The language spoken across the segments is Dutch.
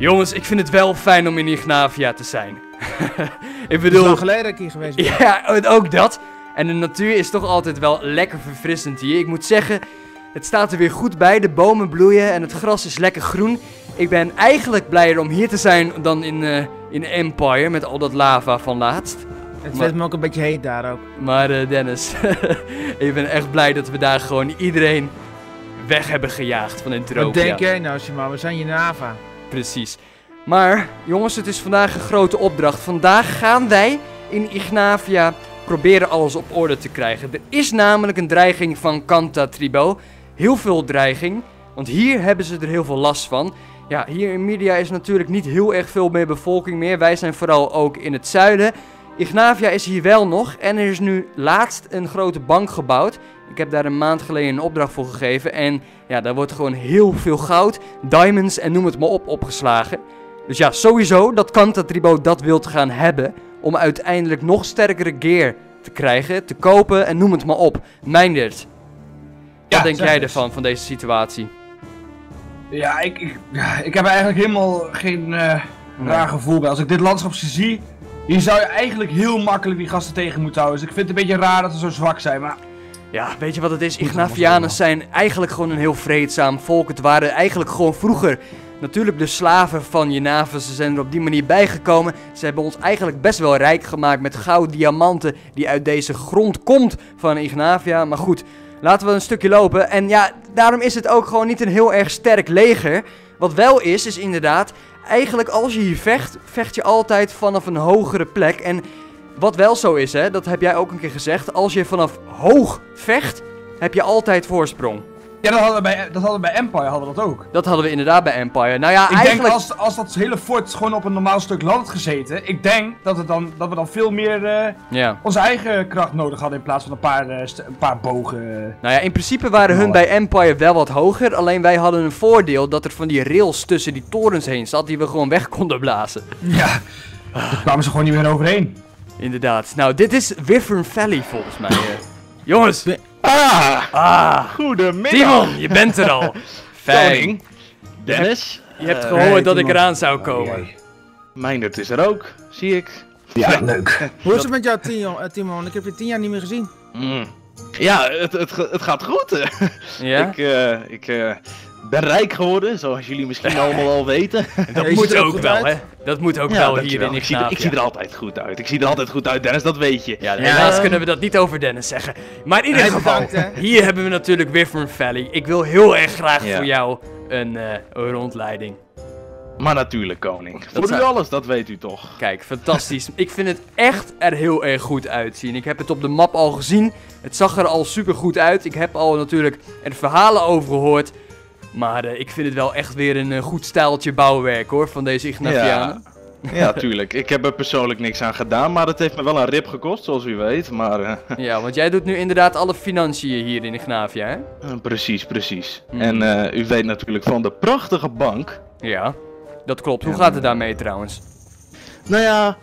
Jongens, ik vind het wel fijn om in Ignavia te zijn. Ik bedoel... Het is lang geleden dat ik hier geweest ben. Ja, ook dat. En de natuur is toch altijd wel lekker verfrissend hier. Ik moet zeggen, het staat er weer goed bij. De bomen bloeien en het gras is lekker groen. Ik ben eigenlijk blijer om hier te zijn dan in Empire met al dat lava van laatst. Het vindt me ook een beetje heet daar ook. Maar Dennis, ik ben echt blij dat we daar gewoon iedereen weg hebben gejaagd van Entropia. Wat denk jij nou, Simon? We zijn hier in Nava. Precies. Maar jongens, het is vandaag een grote opdracht. Vandaag gaan wij in Ignavia proberen alles op orde te krijgen. Er is namelijk een dreiging van Kanta Tribo. Heel veel dreiging, want hier hebben ze er heel veel last van. Ja, hier in Media is natuurlijk niet heel erg veel meer bevolking meer. Wij zijn vooral ook in het zuiden. Ignavia is hier wel nog en er is nu laatst een grote bank gebouwd. Ik heb daar een maand geleden een opdracht voor gegeven en ja, daar wordt gewoon heel veel goud, diamonds en noem het maar op opgeslagen. Dus ja, sowieso dat Kanta Tribo dat wilt gaan hebben om uiteindelijk nog sterkere gear te krijgen, te kopen en noem het maar op. Meindert, wat denk jij ervan, van deze situatie? Ja, ik heb eigenlijk helemaal geen raar gevoel bij. Als ik dit landschap zie, hier zou je eigenlijk heel makkelijk die gasten tegen moeten houden. Dus ik vind het een beetje raar dat ze zo zwak zijn, maar... Ja, weet je wat het is? Ignavianen zijn eigenlijk gewoon een heel vreedzaam volk. Het waren eigenlijk gewoon vroeger natuurlijk de slaven van Jenava. Ze zijn er op die manier bijgekomen. Ze hebben ons eigenlijk best wel rijk gemaakt met goud, diamanten die uit deze grond komt van Ignavia. Maar goed, laten we een stukje lopen. En ja, daarom is het ook gewoon niet een heel erg sterk leger. Wat wel is inderdaad, eigenlijk als je hier vecht, vecht je altijd vanaf een hogere plek. En wat wel zo is, hè, dat heb jij ook een keer gezegd, als je vanaf hoog vecht, heb je altijd voorsprong. Ja, dat hadden we bij Empire hadden we dat ook. Dat hadden we inderdaad bij Empire. Nou ja, ik eigenlijk... denk als dat hele fort gewoon op een normaal stuk land had gezeten, ik denk dat we dan veel meer onze eigen kracht nodig hadden in plaats van een paar bogen. Nou ja, in principe waren hun bij Empire wel wat hoger, alleen wij hadden een voordeel dat er van die rails tussen die torens heen zat die we gewoon weg konden blazen. Ja, daar kwamen ze gewoon niet meer overheen. Inderdaad. Nou, dit is Wyvern Valley volgens mij. Jongens! Goedemiddag! Timon, je bent er al. Fijn. Dennis? Je hebt gehoord dat ik eraan zou komen. Meindert is er ook, zie ik. Ja, leuk. Hoe is het met jou, Timon? Ik heb je 10 jaar niet meer gezien. Ja, het gaat goed. Ja? Ik ben rijk geworden, zoals jullie misschien allemaal al weten. Dat moet ook wel, hè? Dat moet ook wel hier in Ignavia. Ik zie er altijd goed uit. Ik zie er altijd goed uit, Dennis, dat weet je. Ja, helaas kunnen we dat niet over Dennis zeggen. Maar in ieder geval, hier hebben we natuurlijk Wyvern Valley. Ik wil heel erg graag voor jou een rondleiding. Maar natuurlijk, koning. Voor u alles, dat weet u toch. Kijk, fantastisch. Ik vind het echt er heel erg goed uitzien. Ik heb het op de map al gezien. Het zag er al super goed uit. Ik heb al natuurlijk er verhalen over gehoord. Maar ik vind het wel echt weer een goed stijltje bouwwerk hoor, van deze Ignavianen. Ja, tuurlijk. Ik heb er persoonlijk niks aan gedaan, maar het heeft me wel een rib gekost, zoals u weet. Maar, ja, want jij doet nu inderdaad alle financiën hier in Ignavia, hè? Precies. En u weet natuurlijk van de prachtige bank. Ja, dat klopt. Hoe gaat het daarmee trouwens? Nou ja,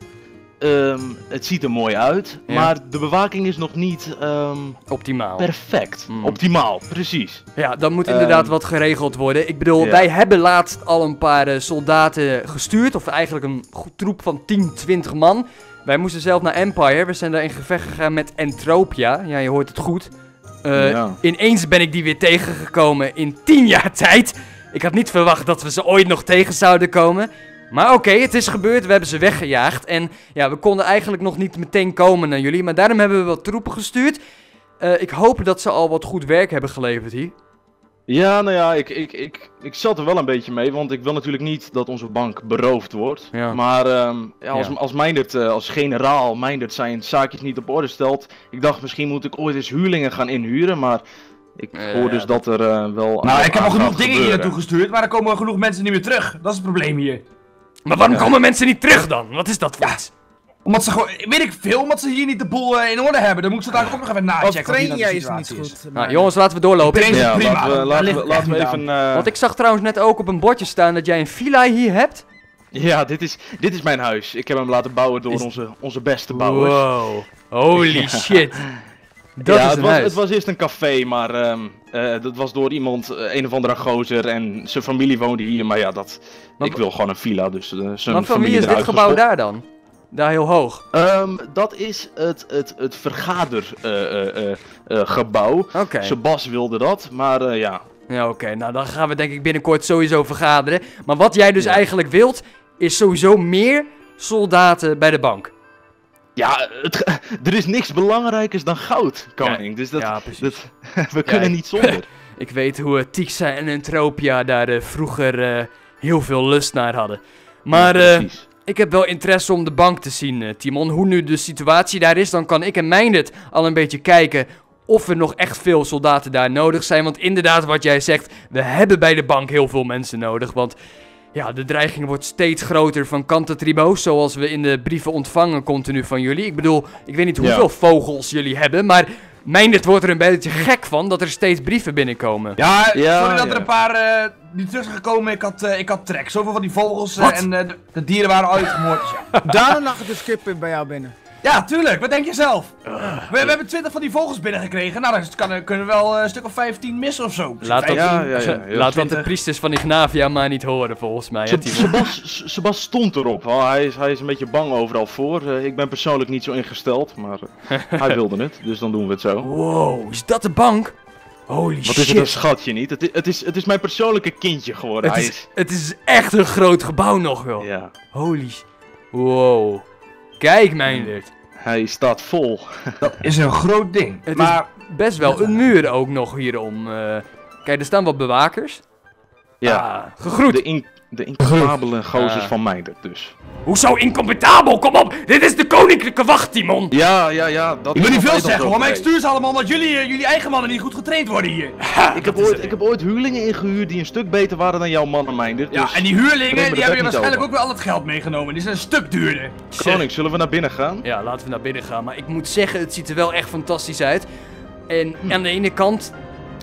het ziet er mooi uit, maar de bewaking is nog niet optimaal. Perfect. Optimaal, precies. Ja, dan moet inderdaad wat geregeld worden. Ik bedoel, wij hebben laatst al een paar soldaten gestuurd, of eigenlijk een troep van 10, 20 man. Wij moesten zelf naar Empire, we zijn daar in gevecht gegaan met Entropia. Ja, je hoort het goed. Ineens ben ik die weer tegengekomen in 10 jaar tijd. Ik had niet verwacht dat we ze ooit nog tegen zouden komen. Maar oké, het is gebeurd, we hebben ze weggejaagd. En ja, we konden eigenlijk nog niet meteen komen naar jullie. Maar daarom hebben we wat troepen gestuurd. Ik hoop dat ze al wat goed werk hebben geleverd hier. Ja, nou ja, ik zat er wel een beetje mee. Want ik wil natuurlijk niet dat onze bank beroofd wordt. Ja. Maar als Meindert, als generaal Meindert zijn zaakjes niet op orde stelt. Ik dacht misschien moet ik ooit eens huurlingen gaan inhuren. Maar ik hoor dus dat er wel... Nou, ik heb al genoeg dingen hier naartoe gestuurd. Maar er komen genoeg mensen niet meer terug. Dat is het probleem hier. Maar waarom komen mensen niet terug dan? Wat is dat voor iets? Omdat ze gewoon, weet ik veel, omdat ze hier niet de boel in orde hebben. Dan moeten ze daar ook nog even nachecken. Of train jij is niet goed. Nou jongens, laten we doorlopen. Ja, laten we even... Want ik zag trouwens net ook op een bordje staan dat jij een villa hier hebt. Ja, dit is mijn huis. Ik heb hem laten bouwen door onze beste bouwers. Wow, holy shit. Het was eerst een café, maar Dat was door iemand, een of andere gozer en zijn familie woonde hier. Maar ja, ik wil gewoon een villa, dus zijn maar van wie familie is dit eruit gebouw geschopt. daar dan? Daar heel hoog? Dat is het vergadergebouw. Oké. Sebas wilde dat, maar ja. Ja, oké. Nou, dan gaan we denk ik binnenkort sowieso vergaderen. Maar wat jij dus eigenlijk wilt, is sowieso meer soldaten bij de bank. Ja, er is niks belangrijkers dan goud, koning. Dus we kunnen niet zonder. Ik weet hoe Tixa en Entropia daar vroeger heel veel lust naar hadden. Maar ik heb wel interesse om de bank te zien, Timon. Hoe nu de situatie daar is, dan kan ik en Meindert al een beetje kijken of er nog echt veel soldaten daar nodig zijn. Want inderdaad, wat jij zegt, we hebben bij de bank heel veel mensen nodig. Want ja, de dreiging wordt steeds groter van Cantatribo, zoals we in de brieven ontvangen continu van jullie. Ik bedoel, ik weet niet hoeveel vogels jullie hebben, maar Meindert wordt er een beetje gek van dat er steeds brieven binnenkomen. Ja, sorry dat er een paar niet terug zijn gekomen. Ik had trek. Zoveel van die vogels en de dieren waren al uitgemoord. Dus ja. Daarom lag het dus kip bij jou binnen. Ja, tuurlijk. Wat denk je zelf? We hebben 20 van die vogels binnengekregen. Nou, dan kunnen we wel een stuk of 15 missen of zo. Laat dat de priesters van Ignavia maar niet horen, volgens mij. Sebas stond erop. Hij is een beetje bang overal voor. Ik ben persoonlijk niet zo ingesteld, maar hij wilde het. Dus dan doen we het zo. Wow, is dat de bank? Holy shit. Wat is het een schatje niet? Het is mijn persoonlijke kindje geworden. Het is echt een groot gebouw nog wel. Ja. Holy shit. Wow. Kijk, Meindert. Hij staat vol. Dat is een groot ding. Het is best wel een muur ook nog hierom. Kijk, er staan wat bewakers. Ja. Gegroet. De incapabele gozers van Meindert dus. Hoezo incompetabel? Kom op! Dit is de koninklijke wacht, Timon! Ja. Dat ik wil niet veel zeggen hoor, maar ik stuur ze allemaal omdat jullie eigen mannen niet goed getraind worden hier. Ik heb ooit huurlingen ingehuurd die een stuk beter waren dan jouw mannen, Meindert. Ja, dus en die huurlingen die hebben waarschijnlijk ook weer al het geld meegenomen. Die zijn een stuk duurder. Koning, zullen we naar binnen gaan? Ja, laten we naar binnen gaan. Maar ik moet zeggen, het ziet er wel echt fantastisch uit. En aan de ene kant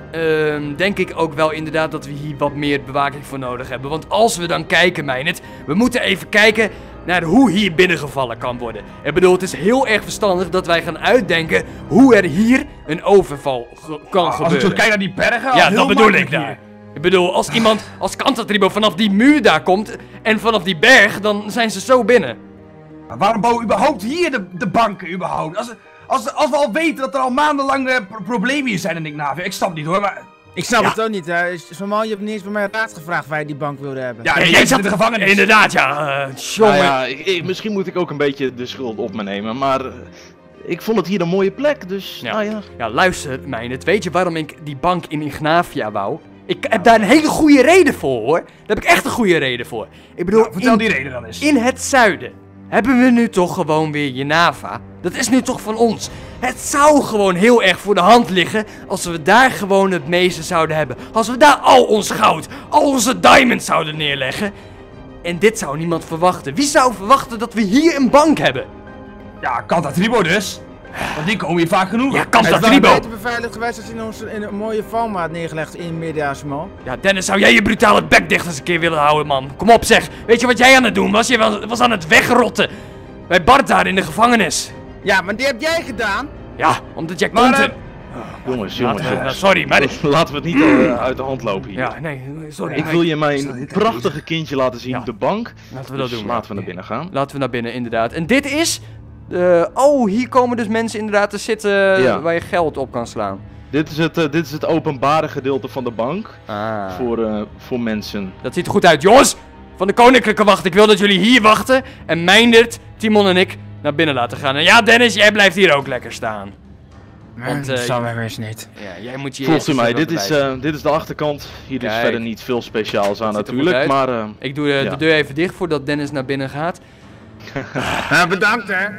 denk ik ook wel inderdaad dat we hier wat meer bewaking voor nodig hebben. Want als we dan kijken, Meindert, we moeten even kijken naar hoe hier binnengevallen kan worden. Ik bedoel, het is heel erg verstandig dat wij gaan uitdenken hoe er hier een overval kan gebeuren. Als ik zo kijk naar die bergen, ja, dat bedoel ik daar. Ik bedoel, als iemand als Cantatribo vanaf die muur daar komt en vanaf die berg, dan zijn ze zo binnen. Maar waarom bouwen we überhaupt hier de banken überhaupt? Als we al weten dat er al maandenlang problemen hier zijn in Ignavia. Ik snap het niet hoor, maar... Ik snap het ook niet. Normaal, je hebt niet eens bij mij raad gevraagd waar je die bank wilde hebben. Ja, jij zat in de gevangenis. Inderdaad, ja. Jongen. Misschien moet ik ook een beetje de schuld op me nemen, maar... Ik vond het hier een mooie plek, dus Ja, luister, Meindert. Weet je waarom ik die bank in Ignavia wou? Ik heb daar een hele goede reden voor, hoor. Daar heb ik echt een goede reden voor. Ik bedoel, vertel die reden dan eens. In het zuiden hebben we nu toch gewoon weer Jenava. Dat is nu toch van ons. Het zou gewoon heel erg voor de hand liggen als we daar gewoon het meeste zouden hebben. Als we daar al ons goud, al onze diamonds zouden neerleggen. En dit zou niemand verwachten. Wie zou verwachten dat we hier een bank hebben? Ja, Cantatribo dus. Want die komen hier vaak genoeg. Ja, Cantatribo. Het was beter beveiligd geweest als hij ons in een mooie valma had neergelegd in Mediasmal. Ja, Dennis, zou jij je brutale bek dicht eens een keer willen houden, man? Kom op, zeg. Weet je wat jij aan het doen was? Je was aan het wegrotten. Bij Bart daar in de gevangenis. Ja, maar die heb jij gedaan. Ja, omdat jij komt. Jongens. Sorry, maar... Laten we het niet uit de hand lopen hier. Ja, nee, sorry. Ik wil je mijn prachtige kindje laten zien, de bank. Laten we dat doen. Laten we naar binnen gaan. Laten we naar binnen, inderdaad. En dit is... hier komen dus mensen inderdaad te zitten waar je geld op kan slaan. Dit is het openbare gedeelte van de bank. Voor mensen. Dat ziet er goed uit, jongens! Van de koninklijke wacht. Ik wil dat jullie hier wachten. En Meindert, Timon en ik naar binnen laten gaan. En ja, Dennis, jij blijft hier ook lekker staan. Want, dat zou wij eens niet. Ja, jij moet je volgens mij, dit is de achterkant. Hier is verder niet veel speciaals aan natuurlijk. Maar, ik doe de deur even dicht voordat Dennis naar binnen gaat. Bedankt hè.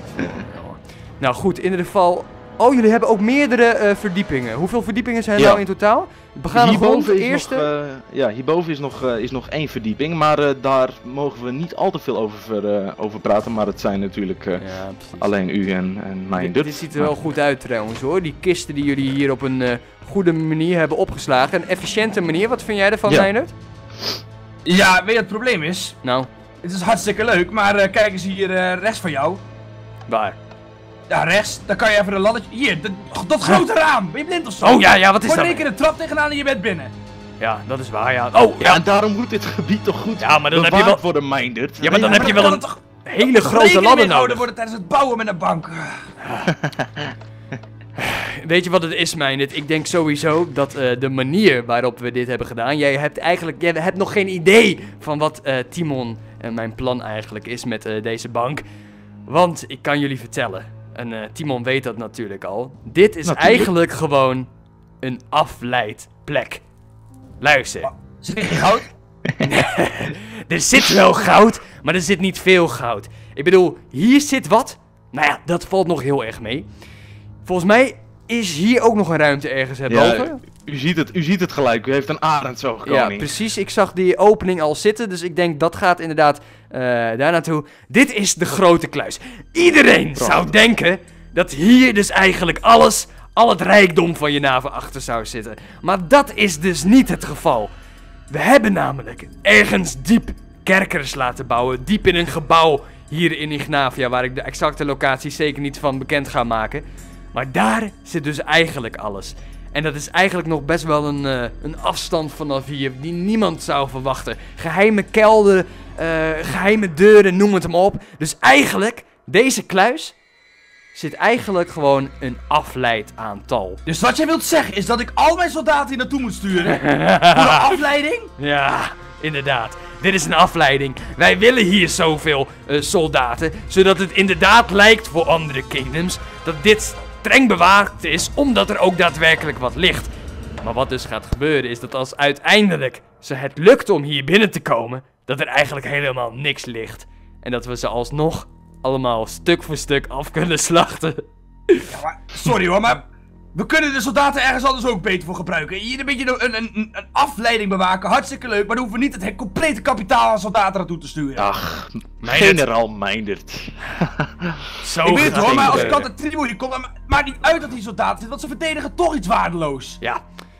Nou goed, in ieder geval... Oh, jullie hebben ook meerdere verdiepingen. Hoeveel verdiepingen zijn er nou in totaal? We gaan grond, de eerste. Hierboven is nog 1 verdieping, maar daar mogen we niet al te veel over praten. Maar het zijn natuurlijk alleen u en Meindert. Dit ziet er wel goed uit trouwens hoor. Die kisten die jullie hier op een goede manier hebben opgeslagen. Een efficiënte manier. Wat vind jij ervan, Meindert? Ja, weet je wat het probleem is? Nou? Het is hartstikke leuk, maar kijk eens hier rechts van jou. Waar? Ja, rechts. Dan kan je even een laddertje... Hier, dat grote raam. Ben je blind of zo? Oh ja, wat is dat? Gooi er een keer de trap tegenaan en je bent binnen. Ja, dat is waar, ja. Oh, ja, en daarom moet dit gebied toch goed maar dan heb je wel... worden, Mindert. Ja, maar dan heb je wel een hele grote ladder nodig. Worden tijdens het bouwen met een bank. Weet je wat het is, Mindert? Ik denk sowieso dat de manier waarop we dit hebben gedaan... Jij hebt nog geen idee van wat Timon en mijn plan eigenlijk is met deze bank. Want ik kan jullie vertellen, en Timon weet dat natuurlijk al... Dit is eigenlijk gewoon een afleidplek. Luister. Zit er geen goud? Er zit wel goud, maar er zit niet veel goud. Ik bedoel, hier zit wat. Nou ja, dat valt nog heel erg mee. Volgens mij is hier ook nog een ruimte ergens boven. U ziet het gelijk, u heeft een arendsoog, koning. Ja, precies. Ik zag die opening al zitten, dus ik denk dat gaat inderdaad daar naartoe. Dit is de grote kluis. Iedereen zou denken dat hier dus eigenlijk al het rijkdom van Jenava achter zou zitten. Maar dat is dus niet het geval. We hebben namelijk ergens diep kerkers laten bouwen, diep in een gebouw hier in Ignavia, waar ik de exacte locatie zeker niet van bekend ga maken. Maar daar zit dus eigenlijk alles. En dat is eigenlijk nog best wel een afstand vanaf hier die niemand zou verwachten. Geheime kelder, geheime deuren, noem het hem op. Dus eigenlijk, deze kluis zit eigenlijk gewoon een afleidaantal. Dus wat jij wilt zeggen is dat ik al mijn soldaten hier naartoe moet sturen? Voor een afleiding? Ja, inderdaad. Dit is een afleiding. Wij willen hier zoveel soldaten, zodat het inderdaad lijkt voor andere kingdoms dat dit streng bewaakt is, omdat er ook daadwerkelijk wat ligt. Maar wat dus gaat gebeuren is dat als uiteindelijk het lukt om hier binnen te komen, dat er eigenlijk helemaal niks ligt. En dat we ze alsnog allemaal stuk voor stuk af kunnen slachten. Ja, maar, sorry hoor, maar we kunnen de soldaten ergens anders ook beter voor gebruiken. Hier een beetje een afleiding bewaken, hartstikke leuk, maar dan hoeven we niet het complete kapitaal aan soldaten naartoe te sturen. Ach, generaal Mindert. Zo ik weet het hoor, maar als Kant het Tribo hier komt, maakt niet uit dat die soldaten zitten, want ze verdedigen toch iets waardeloos. Ja.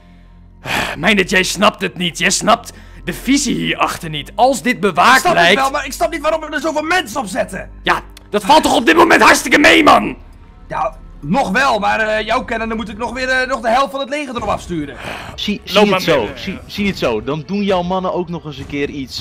Mindert, jij snapt het niet. Jij snapt de visie hierachter niet. Als dit bewaakt lijkt... Ik snap het wel, maar ik snap niet waarom we er zoveel mensen op zetten. Ja, dat valt toch op dit moment hartstikke mee, man. Ja, nog wel, maar jouw kennende moet ik nog de helft van het leger erop afsturen. Zie het zo. Dan doen jouw mannen ook nog eens een keer iets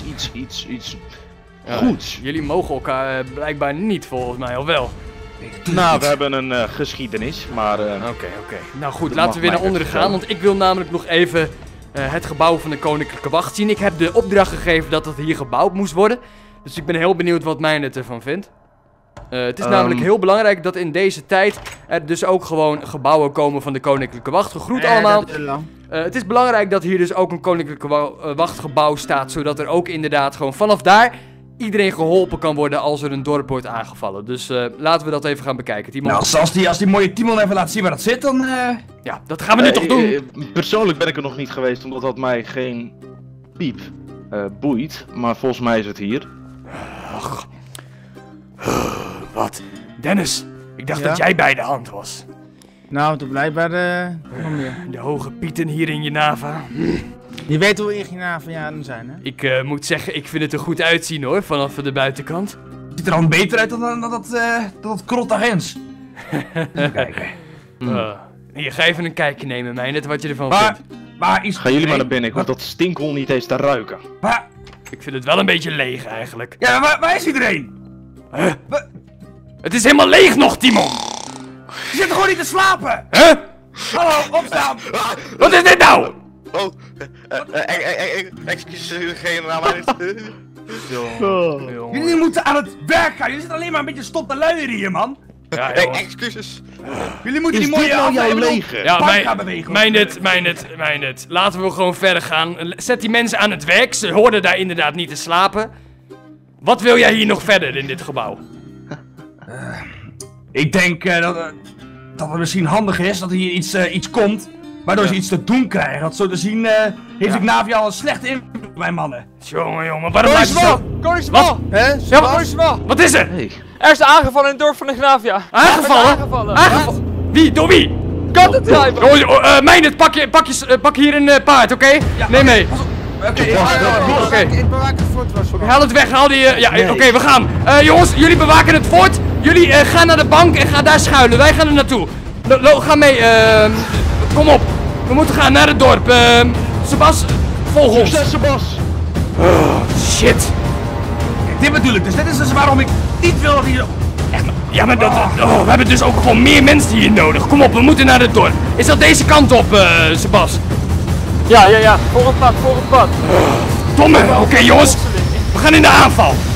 goeds. Jullie mogen elkaar blijkbaar niet, volgens mij, of wel? Nou, we hebben een geschiedenis, maar... Oké. Nou goed, laten we weer naar onderen gaan, want ik wil namelijk nog even het gebouw van de Koninklijke Wacht zien. Ik heb de opdracht gegeven dat het hier gebouwd moest worden. Dus ik ben heel benieuwd wat Mindert ervan vindt. Het is namelijk heel belangrijk dat in deze tijd er dus ook gewoon gebouwen komen van de Koninklijke Wacht. Gegroet allemaal. Het is belangrijk dat hier dus ook een Koninklijke Wachtgebouw staat, zodat er ook inderdaad gewoon vanaf daar iedereen geholpen kan worden als er een dorp wordt aangevallen. Dus laten we dat even gaan bekijken. Timon. Nou, als die mooie Timon even laat zien waar dat zit, dan... Ja, dat gaan we nu toch doen? Persoonlijk ben ik er nog niet geweest, omdat dat mij geen piep boeit. Maar volgens mij is het hier. Ach. Wat? Dennis, ik dacht dat jij bij de hand was. Nou, toen blijkbaar nog meer. De hoge pieten hier in Jenava. Die weten hoe we in Jenava zijn, hè? Ik moet zeggen, ik vind het er goed uitzien hoor, vanaf de buitenkant. Het ziet er al beter uit dan dat krot daargens. Even kijken. Hier, ga even een kijkje nemen, Mindert, wat je ervan vindt. Gaan jullie maar naar binnen, ik hoef dat stinkhol niet eens te ruiken. Maar... Ik vind het wel een beetje leeg eigenlijk. Ja, maar waar is iedereen? Het is helemaal leeg nog, Timon! Je zit gewoon niet te slapen! Hallo, opstaan! Wat is dit nou? Excuses, generaal. Jullie moeten aan het werk gaan, jullie zitten alleen maar een beetje stom te luieren hier, man! Ja, excuses. Jullie moeten die mooie afleiding leger. Ja, Mindert, laten we gewoon verder gaan. Zet die mensen aan het werk, ze hoorden daar inderdaad niet te slapen. Wat wil jij hier nog verder in dit gebouw? Ik denk dat het misschien handig is dat hier iets komt, waardoor ze iets te doen krijgen. Want zo te zien heeft Ignavia al een slechte invloed op mijn mannen. Jongen, waarom maak je zo... Koningsval! Wat is er? Hey. Er is aangevallen in het dorp van Ignavia. Aangevallen? Wie? Door wie? Kantentrijver! Mindert, pak hier een paard, oké? Ja, neem mee. Oké. Ik bewaak het fort was. Haal het weg, haal die... Oké, we gaan. Jongens, jullie bewaken het fort. Jullie gaan naar de bank en gaan daar schuilen. Wij gaan er naartoe. Ga mee. Kom op. We moeten gaan naar het dorp. Sebas, volg ons. Succes, Sebas. Oh, shit. Kijk, dit bedoel ik. Dus dit is dus waarom ik niet wil dat hier... Echt, ja, maar we hebben dus ook gewoon meer mensen hier nodig. Kom op, we moeten naar het dorp. Is dat deze kant op, Sebas? Ja. Voor het pad. Domme. Oké, jongens. We gaan in de aanval.